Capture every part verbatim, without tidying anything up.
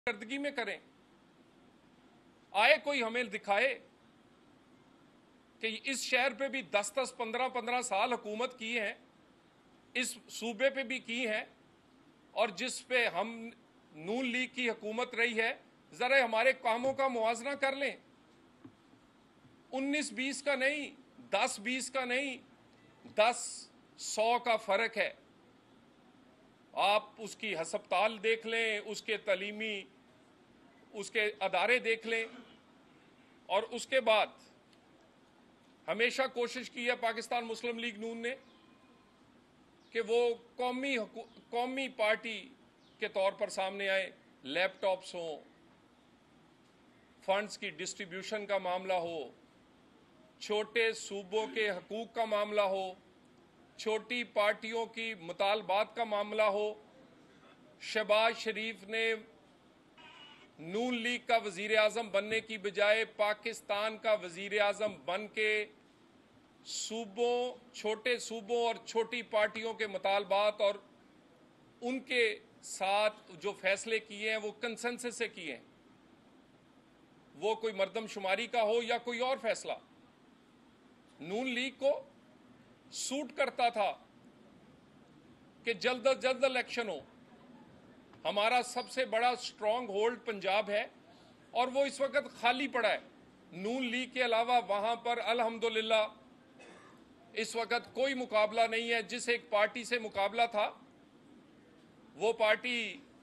करदगी में करें। आए कोई हमें दिखाए कि इस शहर पे भी दस दस पंद्रह पंद्रह साल हुकूमत की है, इस सूबे पे भी की है, और जिस पे हम नून लीग की हुकूमत रही है, जरा हमारे कामों का मुआवजा कर लें। उन्नीस बीस का नहीं, दस बीस का नहीं, दस सौ का फर्क है। आप उसकी हस्पताल देख लें, उसके तालीमी उसके अदारे देख लें। और उसके बाद हमेशा कोशिश की है पाकिस्तान मुस्लिम लीग नून ने कि वो कौमी कौमी पार्टी के तौर पर सामने आए। लैपटॉप्स हों, फंड्स की डिस्ट्रीब्यूशन का मामला हो, छोटे सूबों के हकूक का मामला हो, छोटी पार्टियों की मुतालबात का मामला हो। शहबाज शरीफ ने नून लीग का वजीर आजम बनने की बजाय पाकिस्तान का वजीर आजम बन के सूबों, छोटे सूबों और छोटी पार्टियों के मुतालबात और उनके साथ जो फैसले किए हैं वो कंसेंसस से किए हैं। वो कोई मर्दमशुमारी का हो या कोई और फैसला, नून लीग को सूट करता था कि जल्द अज जल्द इलेक्शन हो। हमारा सबसे बड़ा स्ट्रांग होल्ड पंजाब है और वो इस वक्त खाली पड़ा है। नून लीग के अलावा वहां पर अल्हम्दुलिल्लाह इस वक्त कोई मुकाबला नहीं है। जिस एक पार्टी से मुकाबला था वो पार्टी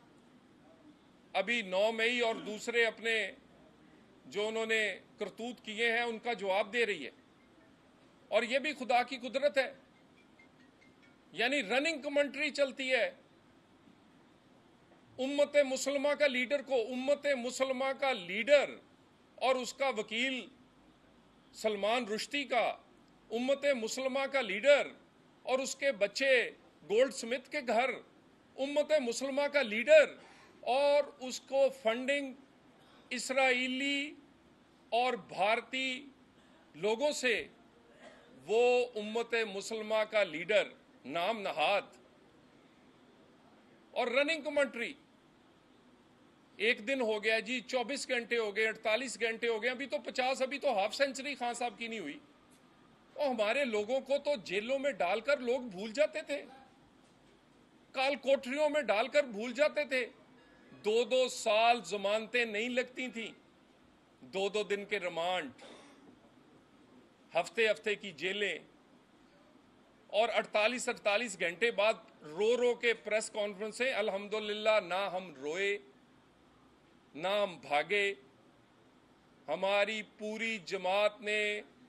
अभी नौ मई और दूसरे अपने जो उन्होंने करतूत किए हैं उनका जवाब दे रही है। और ये भी खुदा की कुदरत है, यानी रनिंग कमेंट्री चलती है। उम्मत मुसलमा का लीडर को, उम्मत मुसलमा का लीडर और उसका वकील सलमान रुश्दी का, उम्मत मुसलमा का लीडर और उसके बच्चे गोल्ड स्मिथ के घर, उम्मत मुसलमा का लीडर और उसको फंडिंग इसराइली और भारतीय लोगों से, वो उम्मत मुसलमा का लीडर नाम नहाद और रनिंग कमेंट्री। एक दिन हो गया जी, चौबीस घंटे हो गए, अड़तालीस घंटे हो गए, अभी तो पचास, अभी तो हाफ सेंचुरी खान साहब की नहीं हुई। और हमारे लोगों को तो जेलों में डालकर लोग भूल जाते थे, काल कोठरियों में डालकर भूल जाते थे। दो दो साल जमानतें नहीं लगती थी, दो दो दिन के रिमांड, हफ्ते हफ्ते की जेलें, और अड़तालीस अड़तालीस घंटे बाद रो रो के प्रेस कॉन्फ्रेंसें। अल्हम्दुलिल्लाह ना हम रोए ना हम भागे। हमारी पूरी जमात ने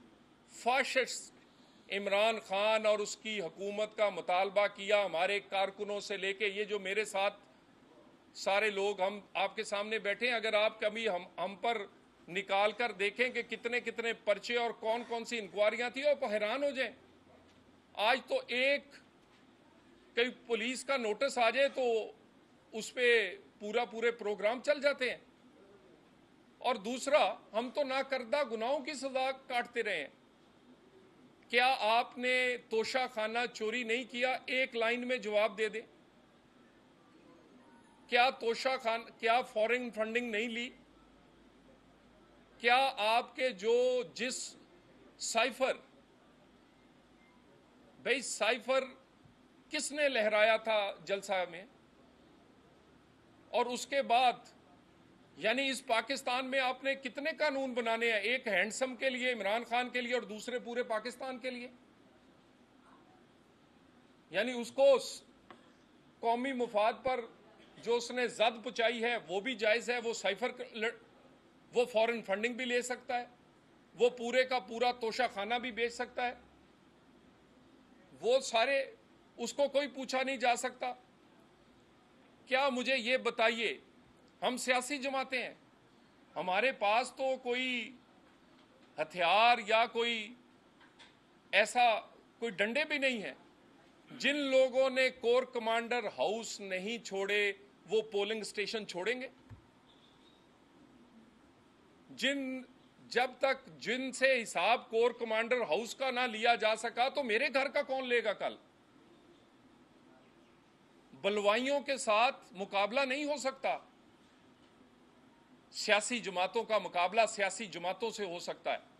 फाशिस्ट इमरान खान और उसकी हुकूमत का मुतालबा किया। हमारे कारकुनों से लेके ये जो मेरे साथ सारे लोग हम आपके सामने बैठे हैं, अगर आप कभी हम हम पर निकाल कर देखें कि कितने कितने पर्चे और कौन कौन सी इंक्वायरियां थी, और हैरान हो जाएं। आज तो एक कई पुलिस का नोटिस आ जाए तो उस पर पूरा पूरे प्रोग्राम चल जाते हैं। और दूसरा, हम तो नाकर्दा गुनाहों की सजा काटते रहे हैं। क्या आपने तोशा खाना चोरी नहीं किया? एक लाइन में जवाब दे दे। क्या तोशा खान, क्या फॉरेन फंडिंग नहीं ली? क्या आपके जो जिस साइफर, भाई साइफर किसने लहराया था जलसा में? और उसके बाद यानी इस पाकिस्तान में आपने कितने कानून बनाने हैं, एक हैंडसम के लिए, इमरान खान के लिए, और दूसरे पूरे पाकिस्तान के लिए? यानी उसको कौमी मुफाद पर जो उसने जद पुचाई है वो भी जायज है। वो साइफर, वो फॉरेन फंडिंग भी ले सकता है, वो पूरे का पूरा तोशा खाना भी बेच सकता है, वो सारे, उसको कोई पूछा नहीं जा सकता। क्या मुझे ये बताइए, हम सियासी जमातें हैं, हमारे पास तो कोई हथियार या कोई ऐसा कोई डंडे भी नहीं है। जिन लोगों ने कोर कमांडर हाउस नहीं छोड़े वो पोलिंग स्टेशन छोड़ेंगे? जिन जब तक जिनसे हिसाब कोर कमांडर हाउस का ना लिया जा सका तो मेरे घर का कौन लेगा? कल बलवाइयों के साथ मुकाबला नहीं हो सकता। सियासी जमातों का मुकाबला सियासी जमातों से हो सकता है।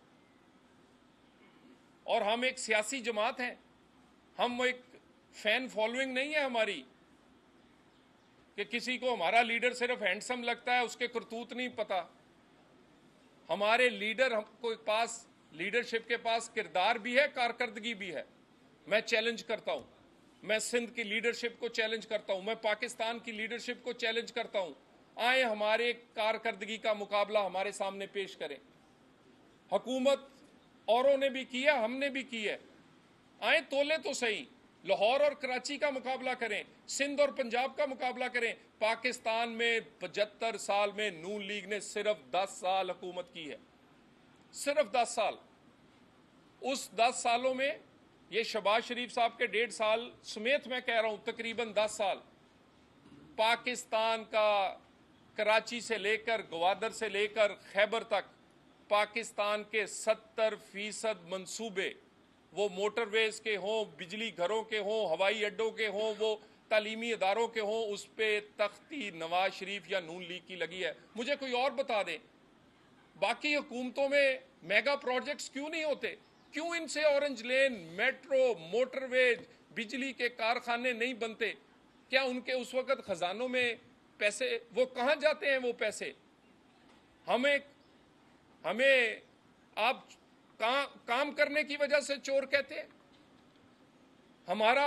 और हम एक सियासी जमात हैं, हम एक फैन फॉलोइंग नहीं है हमारी कि किसी को हमारा लीडर सिर्फ हैंडसम लगता है, उसके करतूत नहीं पता। हमारे लीडर हमको पास लीडरशिप के पास किरदार भी है, कारकर्दगी भी है। मैं चैलेंज करता हूं, मैं सिंध की लीडरशिप को चैलेंज करता हूं, मैं पाकिस्तान की लीडरशिप को चैलेंज करता हूं। आए हमारे कारकर्दगी का मुकाबला हमारे सामने पेश करें। हुकूमत औरों ने भी किया, हमने भी की है। आए तोले तो सही, लाहौर और कराची का मुकाबला करें, सिंध और पंजाब का मुकाबला करें। पाकिस्तान में पचहत्तर साल में नून लीग ने सिर्फ दस साल हुकूमत की है, सिर्फ दस साल। उस दस सालों में ये शहबाज शरीफ साहब के डेढ़ साल समेत मैं कह रहा हूं तकरीबन दस साल, पाकिस्तान का कराची से लेकर ग्वादर से लेकर खैबर तक पाकिस्तान के सत्तर फीसद मंसूबे, वो मोटरवेज के हों, बिजली घरों के हों, हवाई अड्डों के हों, वो तालीमी इदारों के हों, उस पर तख्ती नवाज शरीफ या नून लीग की लगी है। मुझे कोई और बता दें, बाकी हुकूमतों में मेगा प्रोजेक्ट्स क्यों नहीं होते? क्यों इनसे ऑरेंज लेन, मेट्रो, मोटरवेज, बिजली के कारखाने नहीं बनते? क्या उनके उस वक्त खजानों में पैसे, वो कहां जाते हैं वो पैसे? हमें हमें आप का, काम करने की वजह से चोर कहते हैं। हमारा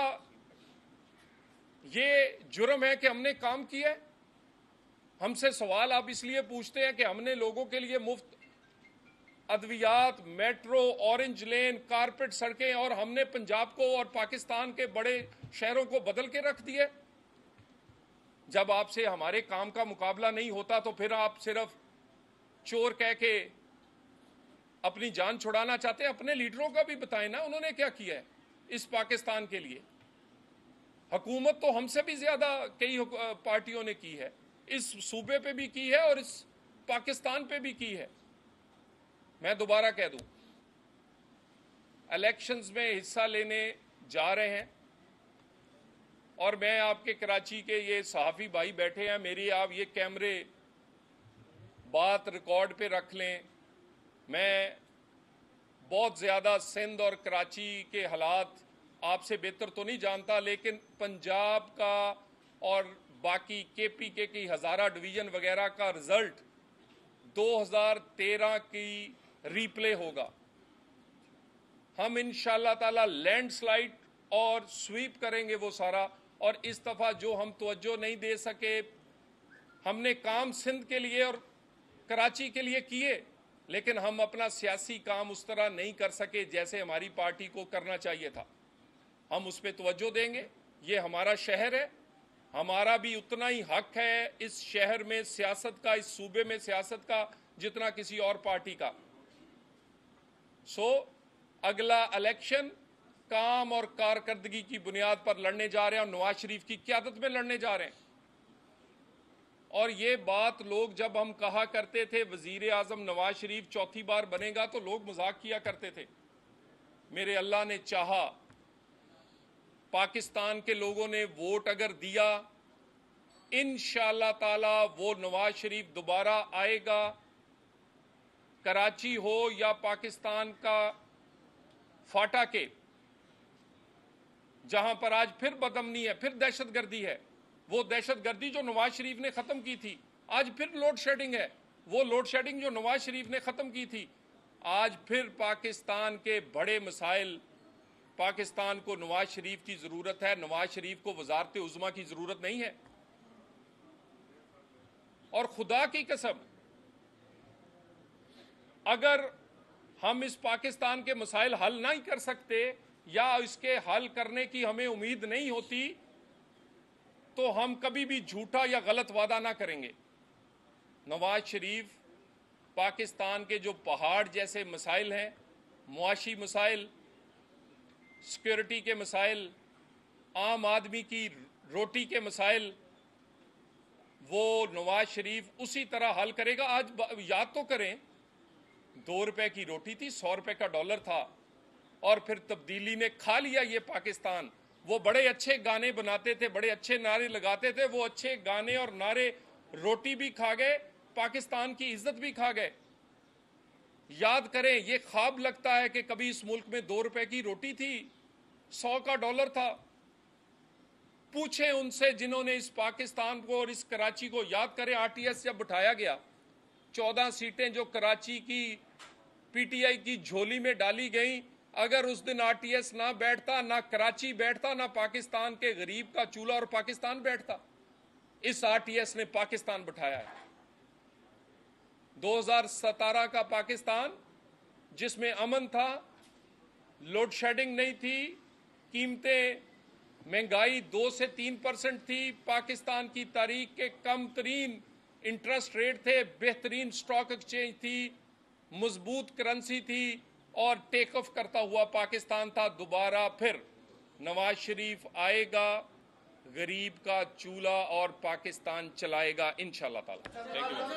ये जुर्म है कि हमने काम किया है। हमसे सवाल आप इसलिए पूछते हैं कि हमने लोगों के लिए मुफ्त अद्वियात, मेट्रो, ऑरेंज लेन, कारपेट सड़कें, और हमने पंजाब को और पाकिस्तान के बड़े शहरों को बदल के रख दिए। जब आपसे हमारे काम का मुकाबला नहीं होता तो फिर आप सिर्फ चोर कह के अपनी जान छुड़ाना चाहते हैं। अपने लीडरों का भी बताएं ना, उन्होंने क्या किया है इस पाकिस्तान के लिए। हुकूमत तो हमसे भी ज्यादा कई पार्टियों ने की है, इस सूबे पे भी की है और इस पाकिस्तान पे भी की है। मैं दोबारा कह दूं, इलेक्शंस में हिस्सा लेने जा रहे हैं, और मैं आपके कराची के ये सहाफ़ी भाई बैठे हैं, मेरी आप ये कैमरे बात रिकॉर्ड पे रख लें। मैं बहुत ज़्यादा सिंध और कराची के हालात आपसे बेहतर तो नहीं जानता, लेकिन पंजाब का और बाकी के पी के की हज़ारा डिवीज़न वगैरह का रिज़ल्ट दो हज़ार तेरह की रीप्ले होगा। हम इंशाअल्लाह ताला लैंडस्लाइड और स्वीप करेंगे वो सारा। और इस दफ़ा जो हम तवज्जो नहीं दे सके, हमने काम सिंध के लिए और कराची के लिए किए, लेकिन हम अपना सियासी काम उस तरह नहीं कर सके जैसे हमारी पार्टी को करना चाहिए था। हम उस पर तवज्जो देंगे। ये हमारा शहर है, हमारा भी उतना ही हक है इस शहर में सियासत का, इस सूबे में सियासत का, जितना किसी और पार्टी का। सो अगला इलेक्शन काम और कारकर्दगी की बुनियाद पर लड़ने जा रहे हैं और नवाज शरीफ की क़यादत में लड़ने जा रहे हैं। और ये बात लोग, जब हम कहा करते थे वजीर आजम नवाज शरीफ चौथी बार बनेगा, तो लोग मजाक किया करते थे। मेरे अल्लाह ने चाहा, पाकिस्तान के लोगों ने वोट अगर दिया, इंशाअल्लाह ताला वो नवाज शरीफ दोबारा आएगा। कराची हो या पाकिस्तान का फाटा के, जहां पर आज फिर बदअमनी है, फिर दहशतगर्दी है, वो दहशतगर्दी जो नवाज शरीफ ने खत्म की थी, आज फिर लोड शेडिंग है। वो लोड शेडिंग जो नवाज शरीफ ने खत्म की थी, आज फिर पाकिस्तान के बड़े मसाइल, पाकिस्तान को नवाज शरीफ की जरूरत है, नवाज शरीफ को वजारत उज़्मा की जरूरत नहीं है। और खुदा की कसम, अगर हम इस पाकिस्तान के मसाइल हल नहीं कर सकते या इसके हल करने की हमें उम्मीद नहीं होती, तो हम कभी भी झूठा या गलत वादा ना करेंगे। नवाज शरीफ पाकिस्तान के जो पहाड़ जैसे मसाइल हैं, मुआशी मसाइल, सिक्योरिटी के मसाइल, आम आदमी की रोटी के मसाइल, वो नवाज शरीफ उसी तरह हल करेगा। आज याद तो करें, दो रुपए की रोटी थी, सौ रुपए का डॉलर था, और फिर तब्दीली ने खा लिया ये पाकिस्तान। वो बड़े अच्छे गाने बनाते थे, बड़े अच्छे नारे लगाते थे, वो अच्छे गाने और नारे रोटी भी खा गए पाकिस्तान की इज्जत भी खा गए। याद करें, ये ख्वाब लगता है कि कभी इस मुल्क में दो रुपए की रोटी थी, सौ का डॉलर था। पूछें उनसे जिन्होंने इस पाकिस्तान को और इस कराची को, याद करें आरटीएस जब उठाया गया, चौदह सीटें जो कराची की पीटीआई की झोली में डाली गई, अगर उस दिन आरटीएस ना बैठता, ना कराची बैठता, ना पाकिस्तान के गरीब का चूल्हा और पाकिस्तान बैठता। इस आरटीएस ने पाकिस्तान बिठाया है। दो हज़ार सत्रह का पाकिस्तान जिसमें अमन था, लोड शेडिंग नहीं थी, कीमतें, महंगाई दो से तीन परसेंट थी, पाकिस्तान की तारीख के कम तरीन इंटरेस्ट रेट थे, बेहतरीन स्टॉक एक्सचेंज थी, मजबूत करेंसी थी और टेक ऑफ करता हुआ पाकिस्तान था। दोबारा फिर नवाज शरीफ आएगा, गरीब का चूल्हा और पाकिस्तान चलाएगा इंशाअल्लाह ताला।